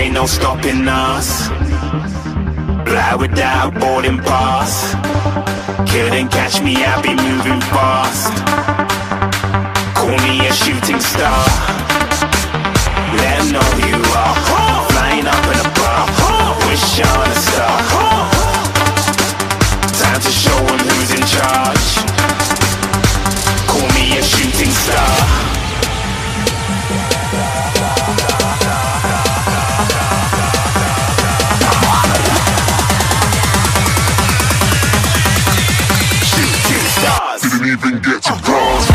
ain't no stopping us. Fly without boarding pass. Couldn't catch me, I be moving fast. Call me a shooting star. Let 'em know who you are. Flying up in a bar. Wish on a star. Time to show 'em who's in charge. Call me a shooting star. Didn't even get to cross.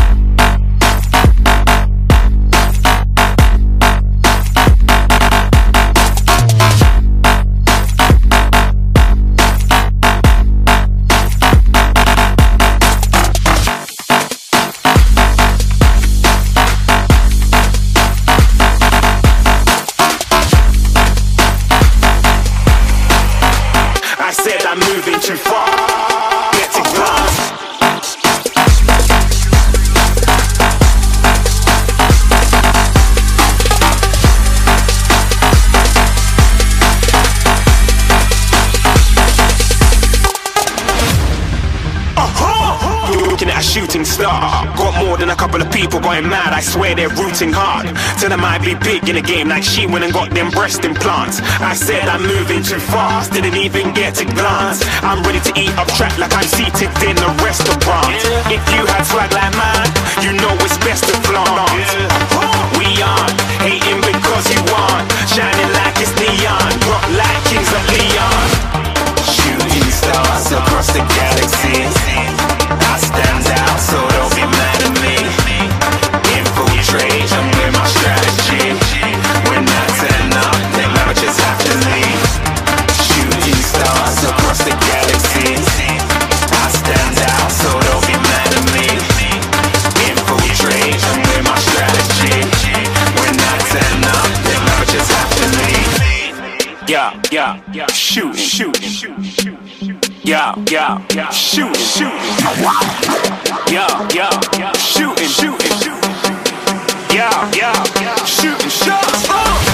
I said I'm moving too far. Get to glass. Looking at a shooting star. Got more than a couple of people going mad. I swear they're rooting hard. Tell them I be big in the game like she went and got them breast implants. I said I'm moving too fast, didn't even get to glance. I'm ready to eat up track like I'm seated in a restaurant. If you had swag like mine, you know it's best to flaunt. We aren't hating because you aren't shining like it's neon, rock like kings of Leon. Shooting stars across the galaxy. I stand out, so don't be mad at me. Infiltrate, I'm with my strategy. When I turn up, then I just have to leave. Shooting stars across the galaxy. I stand out, so don't be mad at me. Infiltrate, I'm with my strategy. When I turn up, then I just have to leave. Yeah, shooting. Yeah, shooting. Yeah, shooting. Yeah, shooting shots.